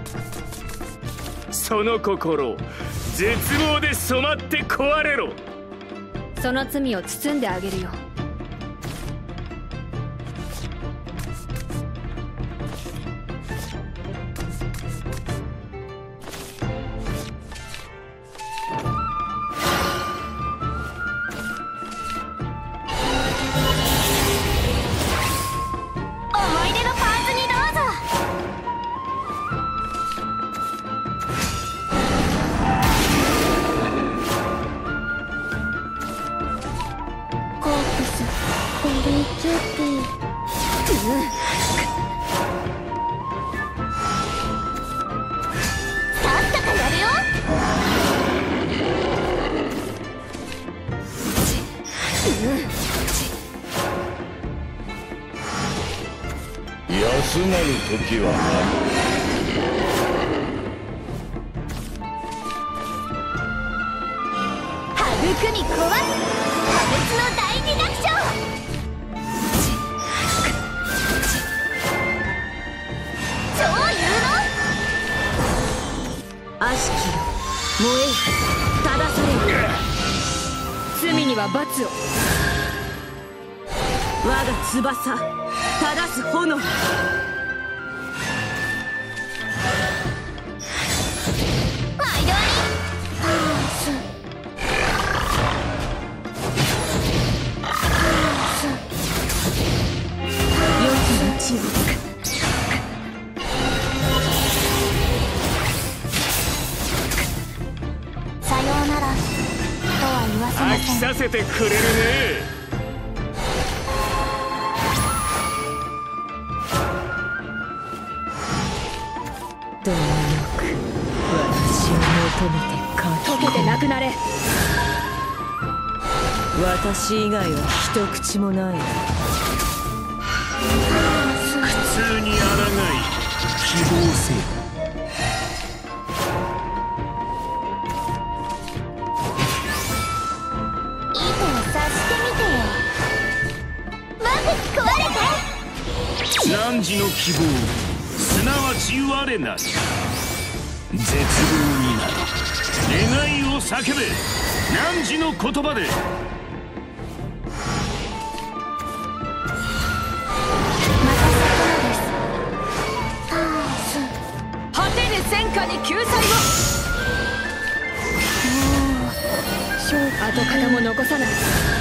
その心、絶望で染まって壊れろ。 その罪を包んであげるよ。 休まる時は育み壊す破滅の大美学賞。超有能。 悪しきよ、燃えよ、正されよ。罪には罰を。我が翼正す炎。 さようならとは言わせません。 飽きさせてくれるね。 貪欲、私を求めて駆けてなくなれ。私以外は一口もない。 苦痛に抗い希望せよ。 いい手を察してみてよ。まず壊れて。 汝の希望、すなわち我なり。絶望になど願いを叫べ。汝の言葉で。 果てぬ戦火に救済を。跡形も残さない。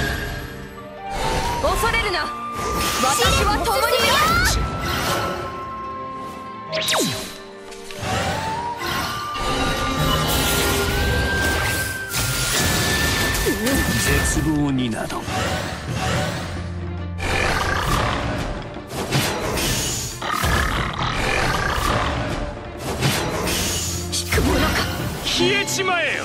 恐れるな、私は共にいる。 絶望になど。 引くものか。 消えちまえよ。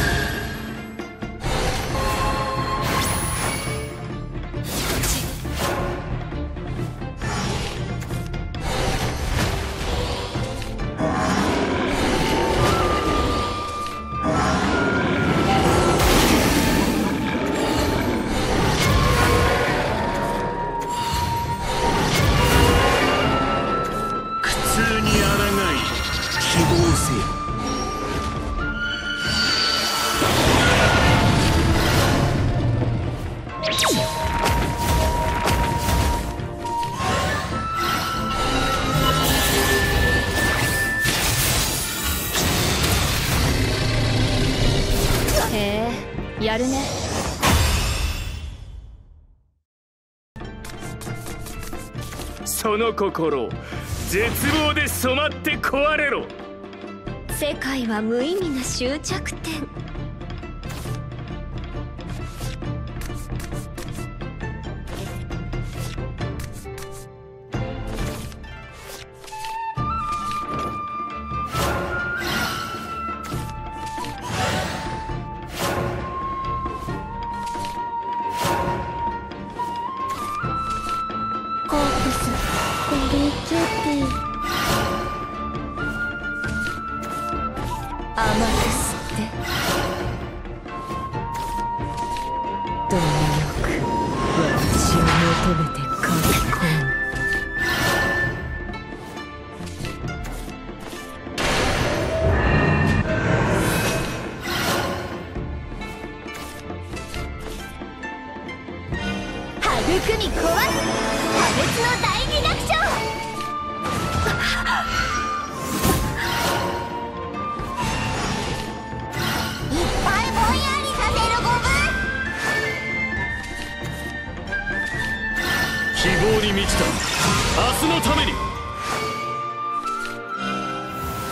やるね。 その心、絶望で染まって壊れろ。 世界は無意味な終着点。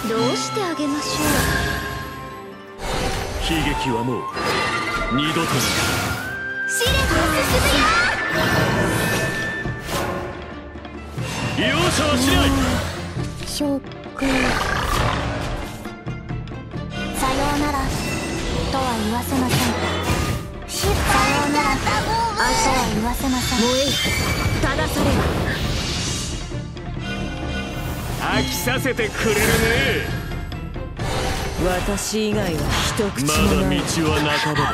どうしてあげましょ悲劇はもう二度とない。 試練が進むよ。 容赦はしない。 ショック。さようならとは言わせません。さようならとは言わせません。 燃えい、正されば。 飽きさせてくれるね。 私以外は一口まもない。 だ道は半ばだ。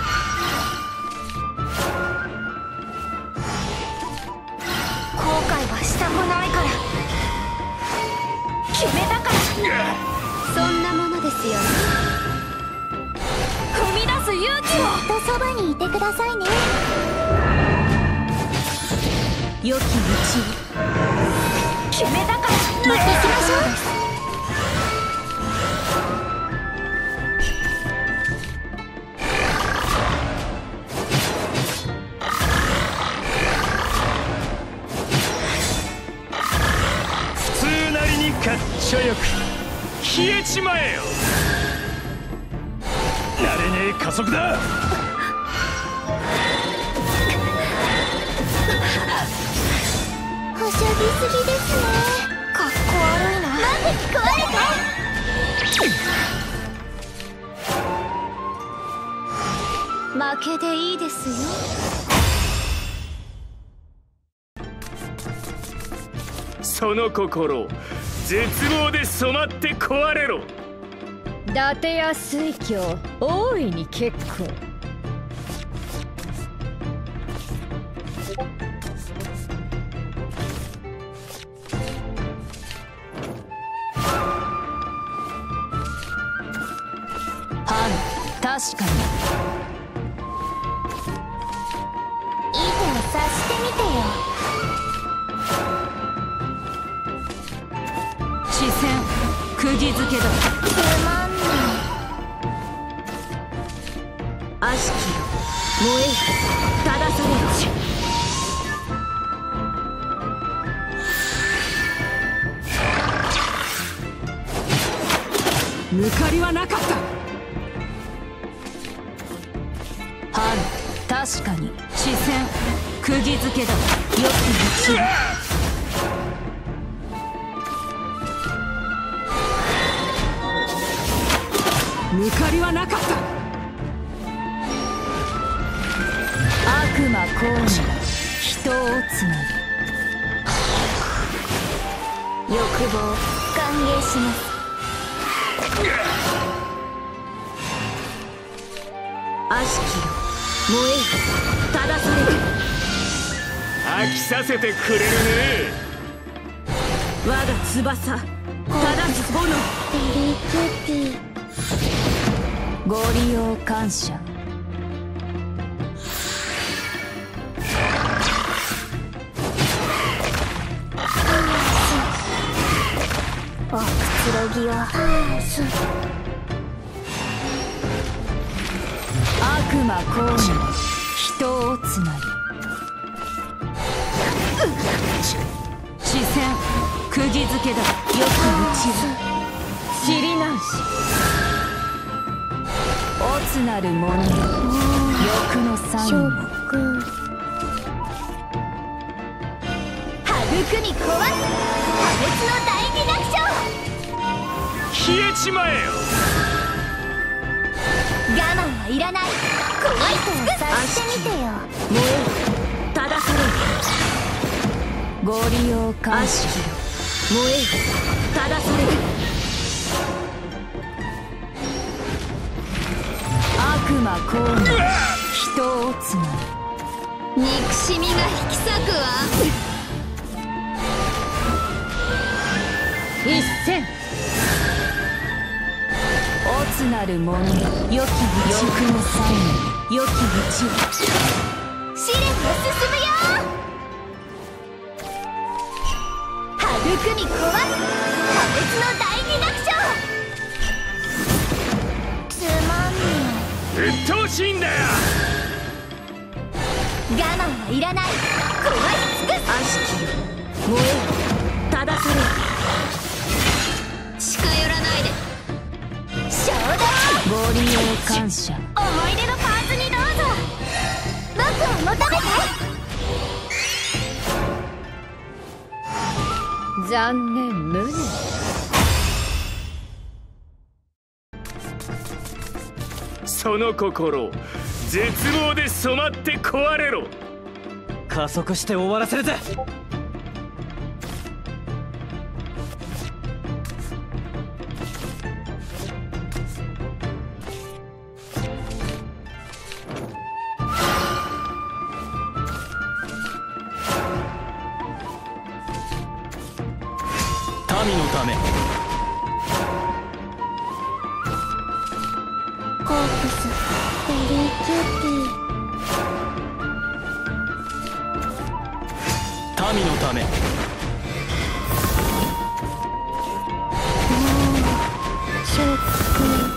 後悔はしたくないから。決めたから。そんなものですよね。踏み出す勇気を。ずっとそばにいてくださいね。 良き道を決めたから。行きましょう。 普通なりにかっちょよく消えちまえよ。慣れねえ加速だ。 はしゃぎすぎですね。かっこ悪いな。なんで壊れた。負けでいいですよ。 その心絶望で染まって壊れろ。 伊達や水郷、大いに結構。確かに。 いい手を察してみてよ。 視線釘付けだ。 つまんない。 悪しきよ、燃えい、正されよ。抜かりはなかった。確かに。視線釘付けだ。よき道。抜かりはなかった。悪魔降臨、人をつな欲望歓迎します。 悪しきよ、燃えい、正される。 飽きさせてくれるね。 我が翼、正す炎。 ベリーキューティー。 ご利用感謝。 おくつろぎを。 悪魔降臨、人をつなぎ。視線釘付けだ。よく打ち知りなんし。おつなる者よ、欲のサイン。 育み壊す破滅の第二楽章。 消えちまえよ。 我慢はいらない。怖い手を察してみてよ。 燃えい、正される。ご利用感謝。燃えい、正される。悪魔降臨、人をつなぎ。 憎しみが引き裂くわ。 一戦。おつなる者よ、良き道。欲のサイン、良き道。 試練が進むよ。育み壊す破滅の第二楽章。つまんね鬱陶しいんだよ。 え。我慢はいらない。壊し尽くす。 悪しきよ、燃えい、正される。 近寄らないで。 感謝。 思い出のパーツにどうぞ。僕を求めて。 残念無念。 その心絶望で染まって壊れろ。 加速して終わらせるぜ。民のため。 コープスベリーキューティー。 民のため。 ショック。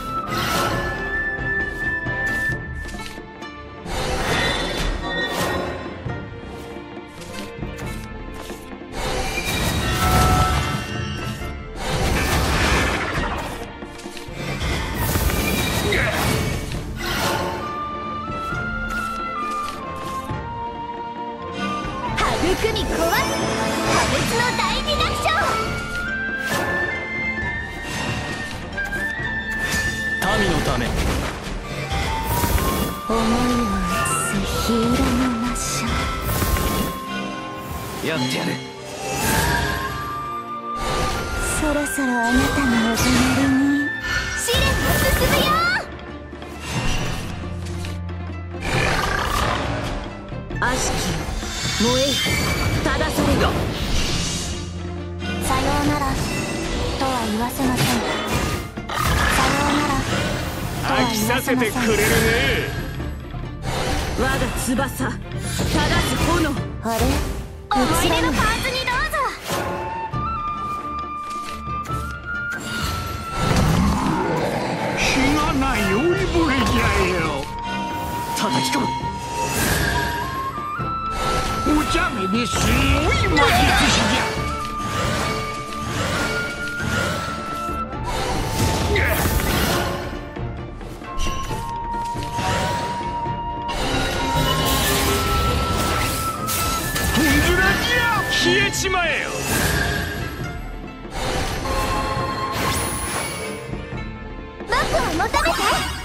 育み壊す破滅の大美学賞。 民のため。 思いを移すヒーローの抹消。 やってやる。 そろそろあなたのお隣に試練が進むよ。悪しき燃え正されろ。 さようならとは言わせません。さようならとは飽き言わせません。 させてくれるね。 我が翼正す炎。 あれ、 思い出のパーツにどうぞ。 日がない酔いぼれじゃよ。 叩き込む。 お茶目ですごい魔術師じゃ。消えちまえよ。 僕を求めて。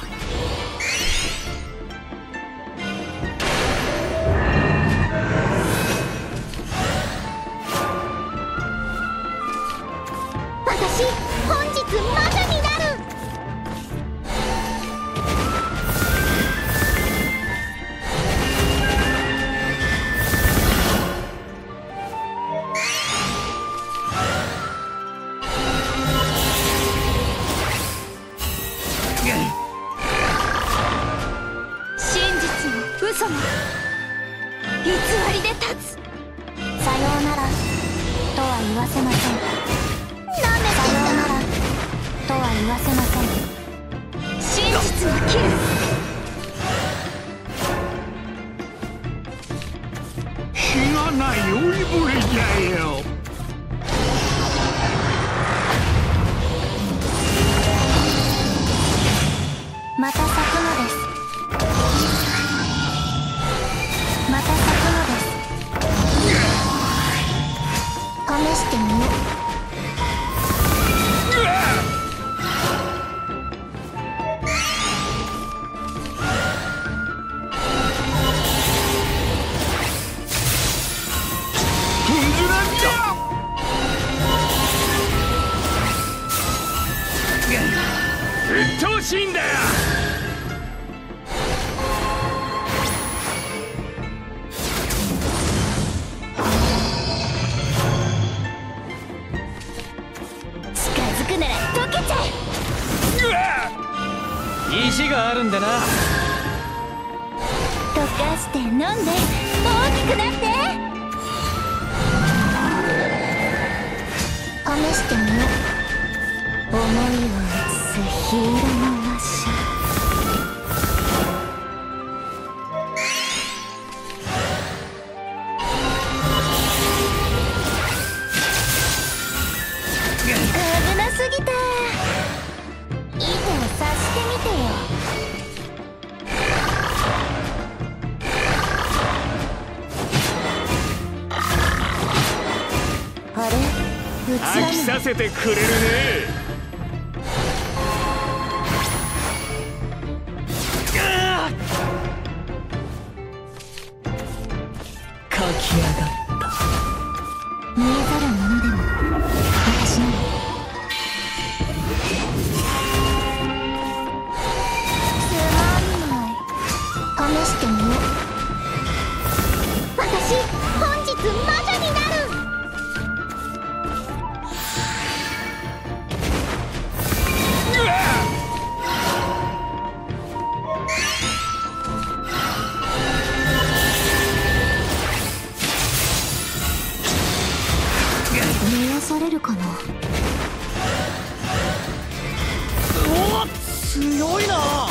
私本日魔女になる。 嘘も偽りで立つ。 さようならとは言わせません。さようならとは言わせません。 真実は切る。 日がない酔いぼれじゃよ。 また咲くのです。また咲くのです。試してみよう。 うっとうしいんだよ。 近づくなら溶けちゃ意地があるんでな。 溶かして飲んで大きくなって。 試してみよう。思いを移すヒーローの抹消。 危なすぎた。 いい手を察してみてよ。 飽きさせてくれるね。 書き上がった。 見えざるものでも私なの。つまんない。試してみよう。私本日魔女になる。癒されるかな。 おお強いな。